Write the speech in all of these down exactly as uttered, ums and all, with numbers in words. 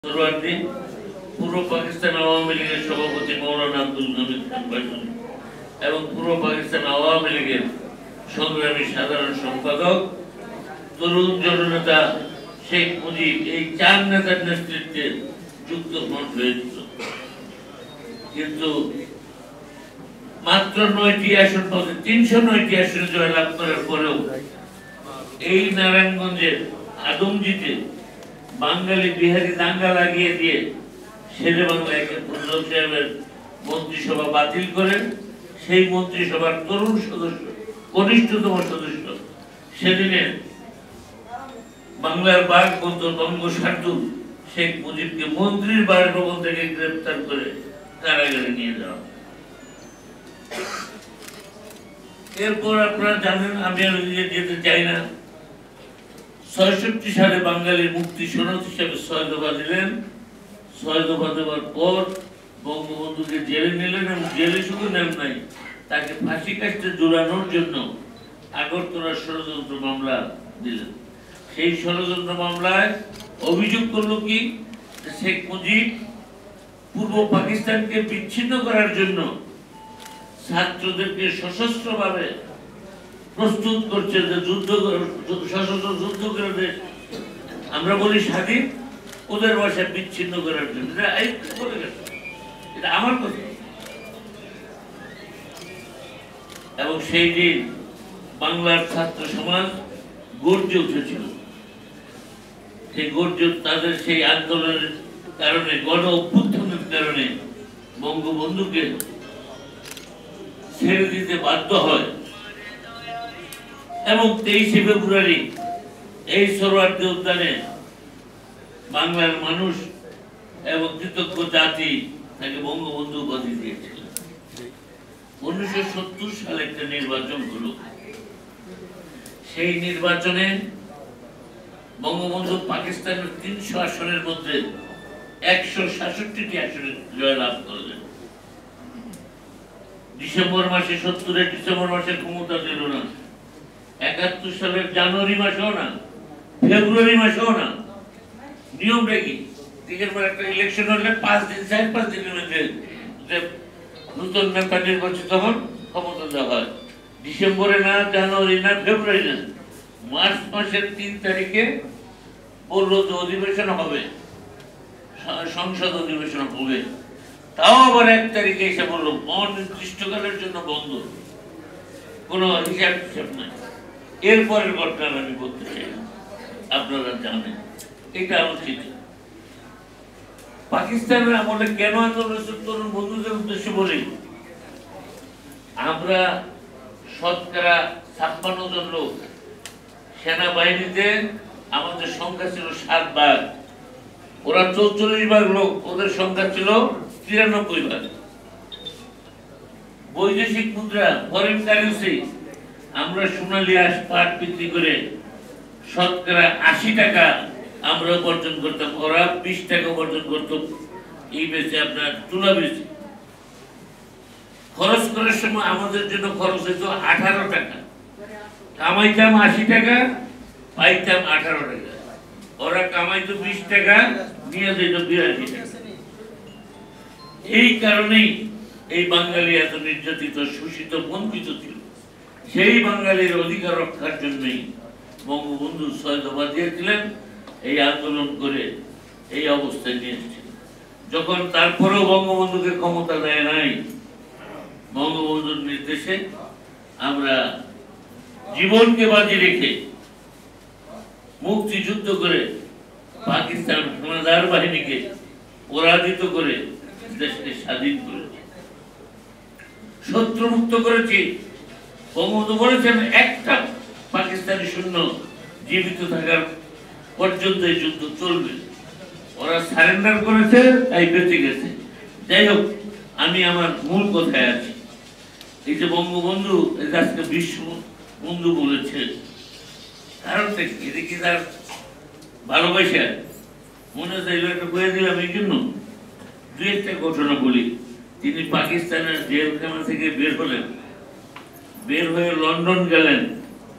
পূর্ব পাকিস্তান আওয়ামী লীগের সভাপতি মৌলানা আব্দুল হামিদ খান এবং পূর্ব পাকিস্তান আওয়ামী লীগের সংগ্রামী সাধারণ সম্পাদক তরুণ জননেতা শেখ মুজিব এই চার নেতার নেতৃত্বে যুক্ত ফ্রন্ট হয়েছিল। কিন্তু মাত্র নয়টি আসন পাবে তিনশো নয়টি আসনে জয়লাভ করার পরেও এই নারায়ণগঞ্জের আদমজিতে বাঙালি বিহারি দাঙ্গা লাগিয়ে দিয়ে শেরে বাংলা একে প্রধান সাহেবের মন্ত্রিসভা বাতিল করেন। সেই মন্ত্রিসভার তরুণ সদস্য কনিষ্ঠতম সদস্য সেদিনের বাংলার বাঘ বন্ধু বঙ্গসার্দুল শেখ মুজিবকে মন্ত্রীর বাসভবন থেকে গ্রেফতার করে কারাগারে নিয়ে যাওয়া। এরপর আপনারা জানেন, আমি আর যেতে চাই না, ছয়ষট্টি সালে বাঙালির মুক্তি সনদ হিসেবে ছয় দফা দিলেন। ছয় দফা দেওয়ার পর বঙ্গবন্ধুকে জেলে নিলেন এবং জেলে শুধু নেন নাই, তাকে ফাঁসি কাস্টে ঝুলানোর জন্য আগরতলা ষড়যন্ত্র মামলা দিলেন। সেই ষড়যন্ত্র মামলায় অভিযোগ করলো কি, শেখ মুজিব পূর্ব পাকিস্তানকে বিচ্ছিন্ন করার জন্য ছাত্রদেরকে সশস্ত্রভাবে প্রস্তুত করছে, যে যুদ্ধ সশস্ত্র যুদ্ধ করে দেশ আমরা বলি স্বাধীন, ওদের ভাষা বিচ্ছিন্ন করার জন্য। এটা আমার কথা। এবং সেই দিন বাংলার ছাত্র সমাজ গর্জে উঠেছিল। সেই গর্জে তাদের সেই আন্দোলনের কারণে, গণ অভ্যুত্থানের কারণে বঙ্গবন্ধুকে ছেড়ে দিতে বাধ্য হয়। এবং তেইশে ফেব্রুয়ারি এই সোহরাওয়ার্দী উদ্যানে বাংলার মানুষ এবং কৃতজ্ঞ জাতি তাকে বঙ্গবন্ধু উপাধি দিয়েছিল। উনিশশো সত্তর সালে একটা নির্বাচন হলো। সেই নির্বাচনে বঙ্গবন্ধু পাকিস্তানের তিনশো আসনের মধ্যে একশো সাতষট্টি আসনে জয়লাভ করলেন। ডিসেম্বর মাসে সত্তরের ডিসেম্বর মাসে ক্ষমতা ছিল না, একাত্তর সালের জানুয়ারি মাসেও না, ফেব্রুয়ারি মাসেও না। নিয়মটা কি, একটা ইলেকশন হলে পাঁচ দিন চার পাঁচ দিনের মধ্যে নতুন নেতা নির্বাচিত হন, ক্ষমতা দেওয়া হয়। ডিসেম্বরে না, জানুয়ারি না, ফেব্রুয়ারি না, মার্চ মাসের তিন তারিখে বললো যে অধিবেশন হবে, সংসদ অধিবেশন হবে। তাও আবার এক তারিখে এসে বললো অনির্দিষ্টকালের জন্য বন্ধ, কোনো হিসাব হিসাব নাই। এরপরের ঘটনা আমি বলতে চাই, আপনারা জানেন এটা উচিত। পাকিস্তানের আমলে কেন আন্দোলন তরুণ বন্ধুদের উদ্দেশ্যে বলি, আমরা শতকরা ছাপ্পান্ন জন লোক সেনাবাহিনীতে, আমাদের সংখ্যা ছিল সাত ভাগ, ওরা চৌচল্লিশ ভাগ লোক, ওদের সংখ্যা ছিল তিরানব্বই ভাগ। বৈদেশিক মুদ্রা, ফরেন কারেন্সি, আমরা সোনালী আঁশ পাট বিক্রি করে শতকরা আশি টাকা আমরা উপার্জন করতাম, ওরা বিশ টাকা উপার্জন করতো এই বেচে, আপনার তুলা বেচে। খরচ করার সময় আমাদের জন্য খরচ হইতো আঠারো টাকা, কামাইতাম আশি টাকা, পাইতাম আঠারো টাকা। ওরা কামাইতো বিশ টাকা, নিয়ে যেত বিরাশি টাকা। এই কারণেই এই বাঙালি এত নির্যাতিত, শোষিত, বঞ্চিত ছিল। সেই বাঙালির অধিকার রক্ষার জন্যই বঙ্গবন্ধু ছয় দফা দিয়েছিলেন, এই আন্দোলন করে এই অবস্থায় নিয়ে এসেছিলেন। যখন তারপরেও বঙ্গবন্ধুকে ক্ষমতা দেয় নাই, বঙ্গবন্ধুর নির্দেশে আমরা জীবনকে বাজি রেখে মুক্তিযুদ্ধ করে পাকিস্তান হানাদার বাহিনীকে পরাজিত করে দেশকে স্বাধীন করেছি, শত্রুমুক্ত করেছি। বঙ্গবন্ধু বলেছেন একটা পাকিস্তানি সৈন্য জীবিত থাকার পর্যন্ত এই যুদ্ধ চলবে। ওরা সারেন্ডার করেছে, তাই বেঁচে গেছে। যাই হোক, আমি আমার মূল কথায় আছি। এই যে বঙ্গবন্ধু আজকে বিশ্ব বন্ধু বলেছে, কারণটা কি? এটা কি তার ভালোবাসা? মনে হচ্ছে একটা বয়ে দিলাম এই জন্য। দু একটা ঘটনা বলি। তিনি পাকিস্তানের জেলখানা থেকে বের হলেন, বের হয়ে লন্ডন গেলেন।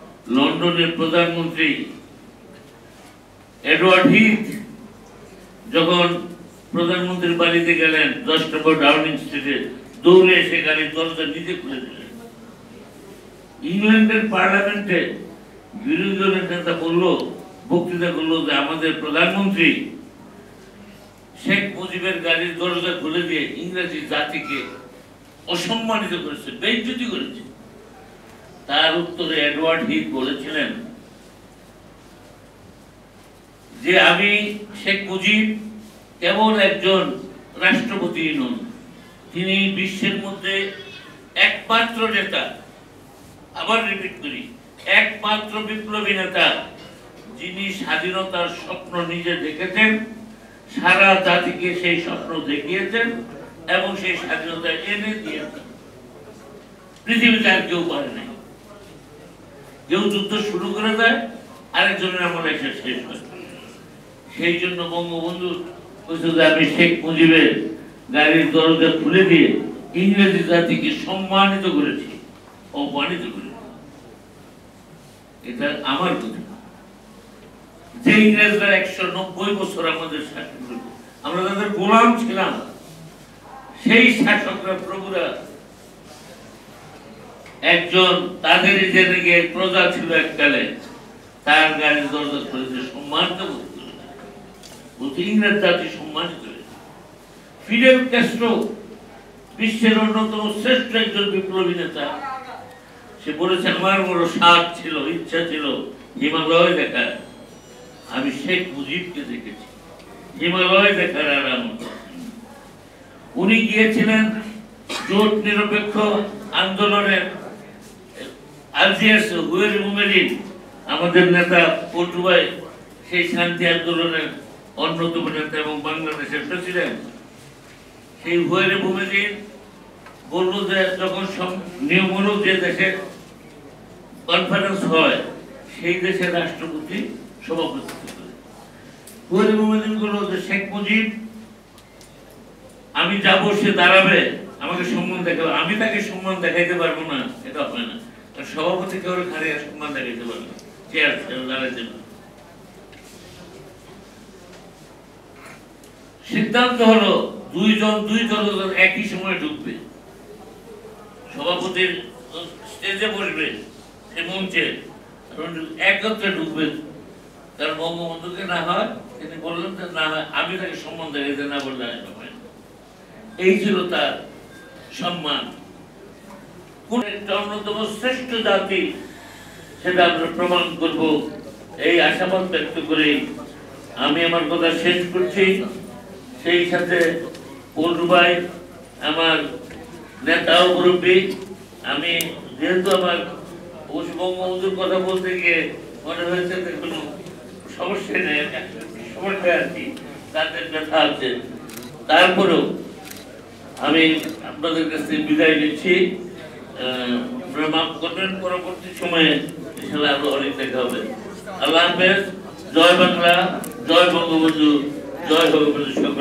লন্ডনের প্রধানমন্ত্রী এডওয়ার্ড হিথ যখন প্রধানমন্ত্রীর বাড়িতে গেলেন দশ নম্বর ডাউনিং স্ট্রিটে, দৌড়ে এসে গাড়ির দরজা নিজে খুলে দিলেন। ইংল্যান্ডের পার্লামেন্টে বিরোধী দলের নেতা বলল, বক্তৃতা করলো যে আমাদের প্রধানমন্ত্রী শেখ মুজিবের গাড়ির দরজা খুলে দিয়ে ইংরেজি জাতিকে অসম্মানিত করেছে, বেইজ্জতি করেছে। তার উত্তরে এডওয়ার্ড হিথ বলেছিলেন যে আমি শেখ মুজিব কেবল একজন রাষ্ট্রপতি নন, তিনি বিশ্বের মধ্যে একমাত্র নেতা, আবার রিপিট করি, একমাত্র বিপ্লবী নেতা যিনি স্বাধীনতার স্বপ্ন নিজে দেখেছেন, সারা জাতিকে সেই স্বপ্ন দেখিয়েছেন এবং সেই স্বাধীনতা এনে দিয়েছেন। পৃথিবীতে আর কেউ পারে নাই। কেউ যুদ্ধ শুরু করে দেয়, আরেকজনের আমলে এসে শেষ হয়। সেই জন্য বঙ্গবন্ধু বলছে যে আমি শেখ মুজিবের গাড়ির দরজা খুলে দিয়ে ইংরেজি জাতিকে সম্মানিত করেছি, অপমানিত করেছি। এটা আমার কথা। যে ইংরেজরা একশো নব্বই বছর আমাদের শাসন করল, আমরা তাদের গোলাম ছিলাম, সেই শাসকরা প্রভুরা একজন তাদের জেনে গিয়ে প্রজা ছিল এককালে, তার গাড়ির দরজা খুলেছে, সম্মানিত বলতে ইংরেজ জাতি সম্মানিত হয়েছে। ফিডেল ক্যাস্ট্রো বিশ্বের অন্যতম শ্রেষ্ঠ একজন বিপ্লবী নেতা, সে বলেছে আমার বড় স্বাদ ছিল, ইচ্ছা ছিল হিমালয় দেখার, আমি শেখ মুজিবকে দেখেছি, হিমালয় দেখার আর আমার। উনি গিয়েছিলেন জোট নিরপেক্ষ আন্দোলনের আলজিয়ার্স, হুয়ের মুমেরিন আমাদের নেতা পটুয়ায়, সেই শান্তি আন্দোলনের অন্যতম নেতা এবং বাংলাদেশের প্রেসিডেন্ট। সেই হুয়ের মুমেরিন বলল যে যখন নিয়মমূলক যে দেশে কনফারেন্স হয়, সেই দেশের রাষ্ট্রপতি সভাপতিত্ব করে। হুয়ের মুমেরিন বলল যে শেখ মুজিব আমি যাবো, সে দাঁড়াবে, আমাকে সম্মান দেখাবে, আমি তাকে সম্মান দেখাইতে পারবো না, এটা হয় না। সভাপতি কেউ খারিয়া সম্মান দেখাইতে পারবে না, চেয়ার দাঁড়াইতে পারবে। সিদ্ধান্ত হলো দুইজন দুই দল একই সময় ঢুকবে, সভাপতির স্টেজে বসবে, সে মঞ্চে একত্রে ঢুকবে। কারণ বঙ্গবন্ধুকে না হয়, তিনি বললেন যে না হয় আমি তাকে সম্মান দেখাইতে না বললে এই ছিল তার সম্মান। কোন একটা অন্যতম শ্রেষ্ঠ জাতি, সেটা আমরা প্রমাণ করব, এই আশাবাদ ব্যক্ত করে আমি আমার কথা শেষ করছি। সেই সাথে পূর্বাই আমার নেতা ও মুরব্বী, আমি যেহেতু আমার বঙ্গবন্ধুর কথা বলতে গিয়ে মনে হয়েছে যে কোনো সমস্যা নেই, সমস্যা আর কি, তাদের ব্যথা আছে, তারপরেও আমি আপনাদের কাছে বিদায় নিচ্ছি। মাফ করবেন, পরবর্তী সময়ে ইনশাআল্লাহ আরো অনেক দেখা হবে। আল্লাহ হাফেজ। জয় বাংলা, জয় বঙ্গবন্ধু, জয় বঙ্গবন্ধু।